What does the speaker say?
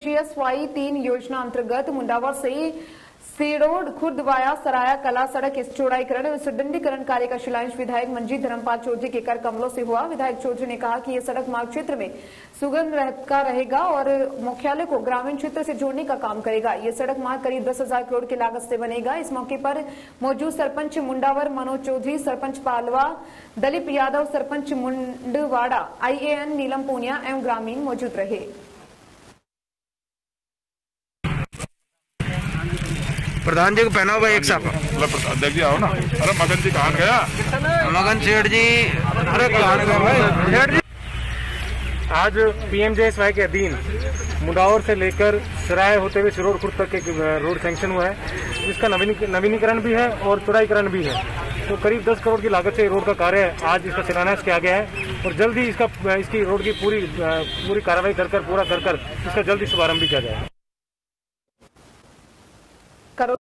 GSY-3 योजना अंतर्गत मुंडावर से सीरोड खुर्द वाया सराया कला सड़क चौड़ाईकरण और सुदृढ़ीकरण कार्य का शिलान्यास विधायक मंजीत धर्मपाल चौधरी के कर कमलों से हुआ। विधायक चौधरी ने कहा कि यह सड़क मार्ग क्षेत्र में सुगम का रहेगा और मुख्यालय को ग्रामीण क्षेत्र से जोड़ने का काम करेगा। ये सड़क मार्ग करीब 10,000 करोड़ की लागत से बनेगा। इस मौके पर मौजूद सरपंच मुंडावर मनोज चौधरी, सरपंच पालवा दलीप यादव, सरपंच मुंडवाड़ा IAN नीलम पूनिया एवं ग्रामीण मौजूद रहे। प्रधान जी को पहना हुआ एक साथ अध्यक्ष जी आओ ना। अरे मगन जी कहाँ गया? मगन सेठ जी, अरे कहाँ गया भाई सेठ जी? आज PMJSY के अधीन मुंडावर से लेकर सराय होते हुए सिरोड खुर्द तक एक रोड सैंक्शन हुआ है, जिसका नवीनीकरण भी है और चौड़ाईकरण भी है। तो करीब 10 करोड़ की लागत से रोड का कार्य आज इसका शिलान्यास किया गया है और जल्द ही इसकी रोड की पूरी कार्रवाई पूरा कर इसका जल्द ही शुभारंभ भी किया जाएगा।